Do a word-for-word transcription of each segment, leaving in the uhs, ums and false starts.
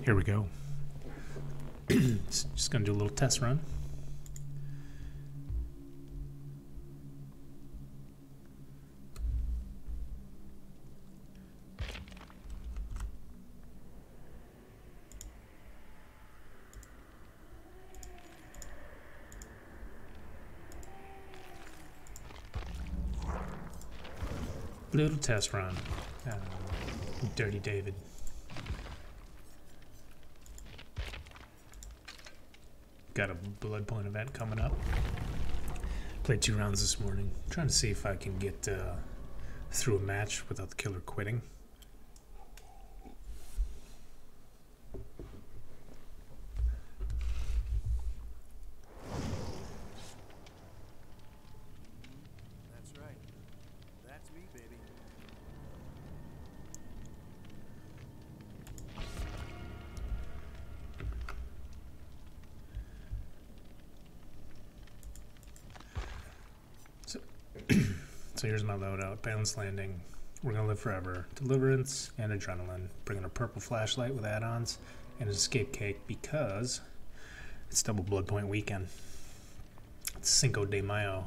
Here we go. Just gonna do a little test run. Little test run. Uh, Dirty David. Got a blood point event coming up. Played two rounds this morning. Trying to see if I can get uh, through a match without the killer quitting. That's right. That's me, baby. So, so here's my loadout. Balanced landing. We're gonna live forever. Deliverance and adrenaline. Bringing a purple flashlight with add-ons and an escape cake because it's double blood point weekend. It's Cinco de Mayo.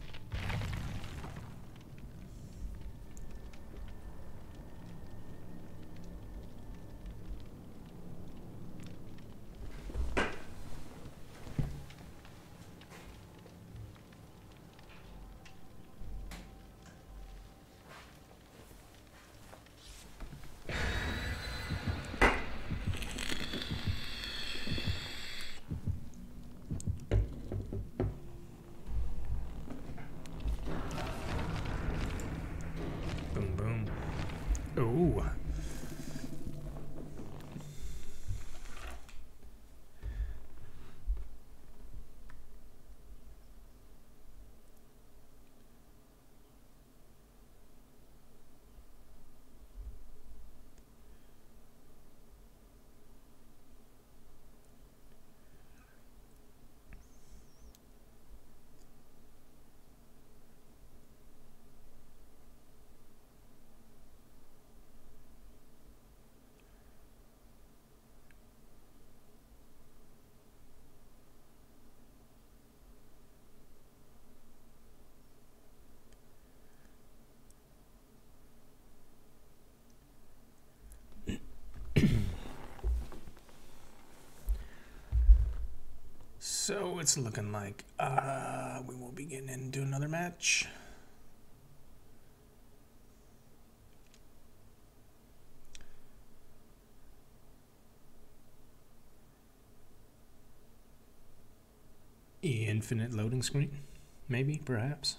Boom, boom. Ooh. So it's looking like uh, we will be getting into another match. Infinite loading screen, maybe, perhaps.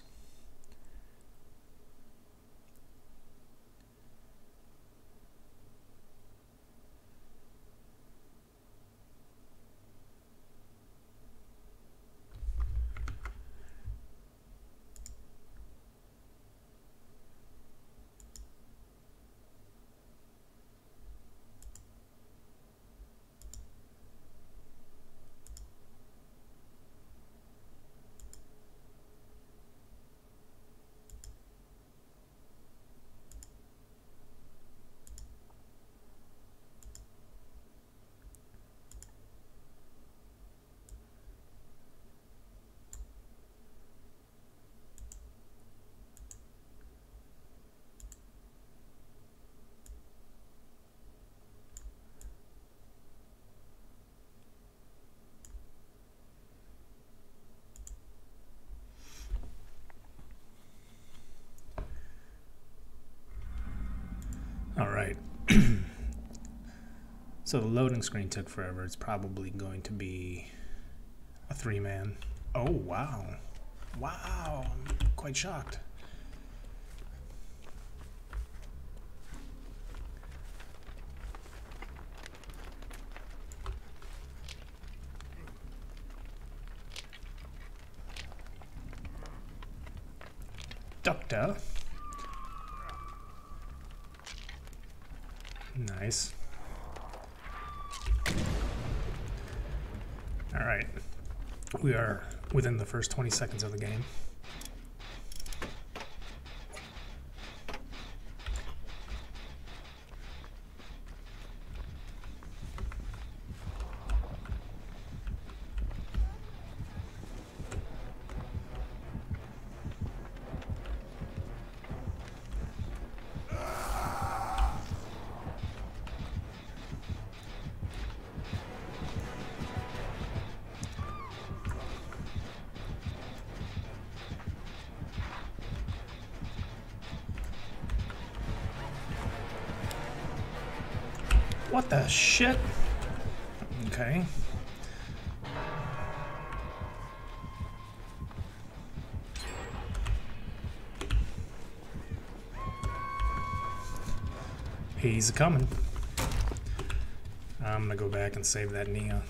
All right. So the loading screen took forever. It's probably going to be a three-man. Oh, wow. Wow. I'm quite shocked. Doctor. Nice. All right. We are within the first twenty seconds of the game. What the shit? Okay. He's coming. I'm gonna go back and save that Nia.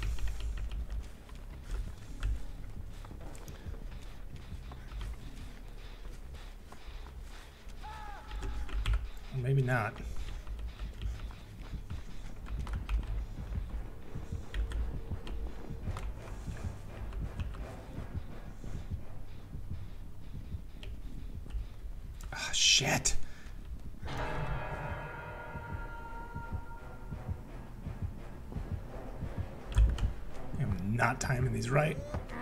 Maybe not. Ah, shit. I'm not timing these right.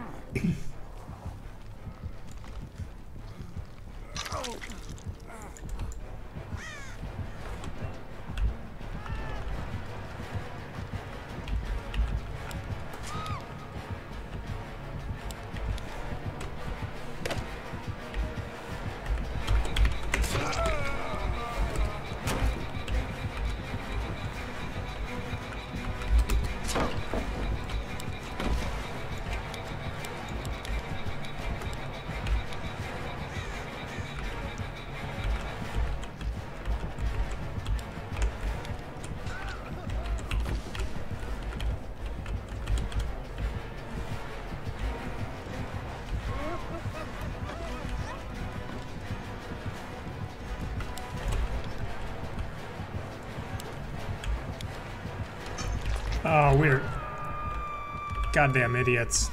Oh, we're goddamn idiots.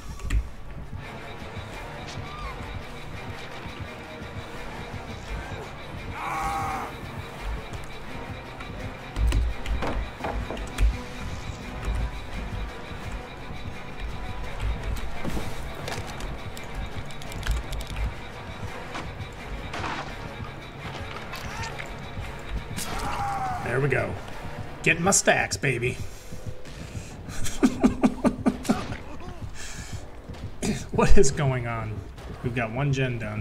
There we go. Getting my stacks, baby. What is going on? We've got one gen done.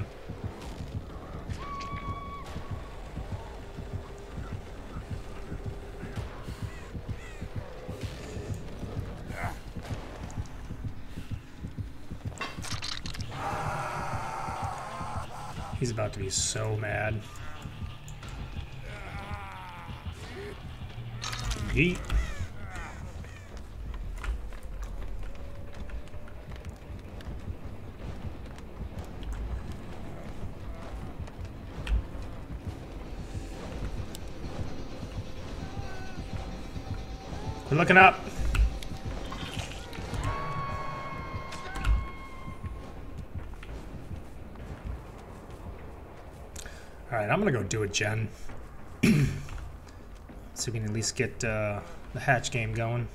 He's about to be so mad. Yeet. We're looking up. Alright, I'm gonna go do it, Jen. So we can at least get uh, the hatch game going.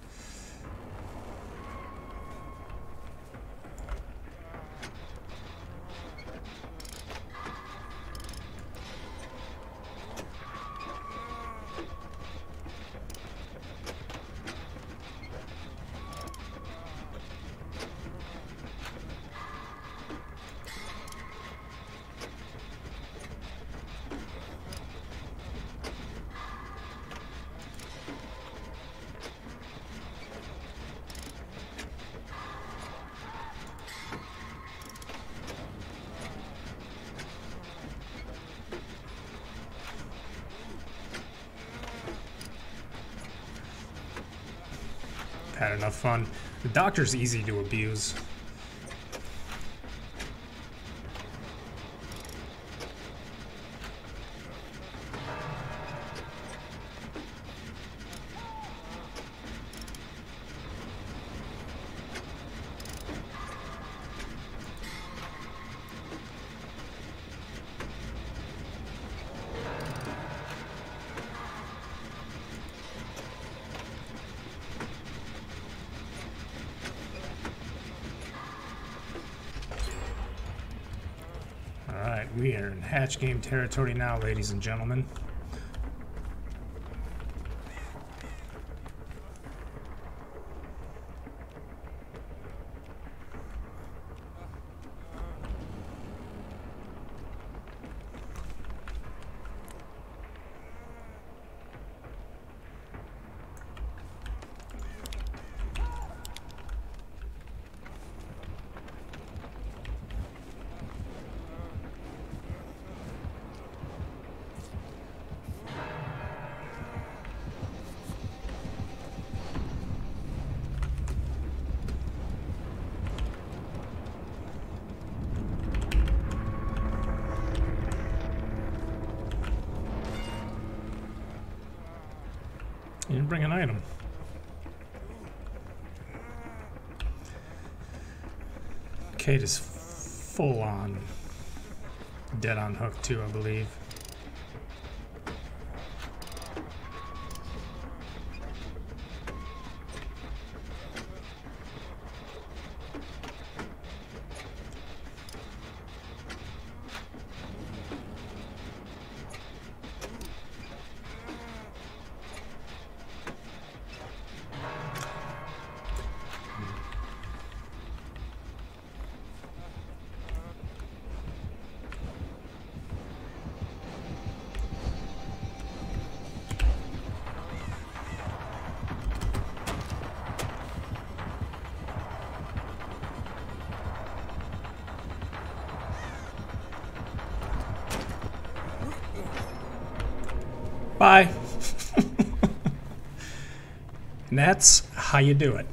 Had enough fun. The doctor's easy to abuse. Alright, we are in hatch game territory now, ladies and gentlemen. bring an item. Kate is full on dead on hook too, I believe. Bye. And that's how you do it.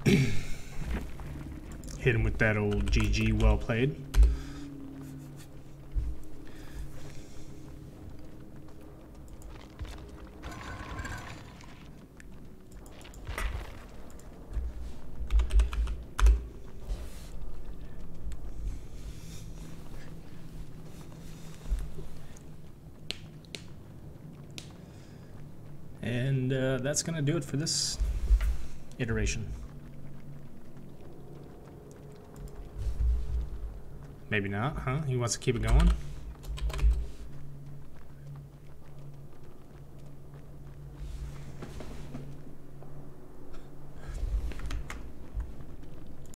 Hit him with that old G G, well played. And uh, that's going to do it for this iteration. Maybe not, huh? He wants to keep it going?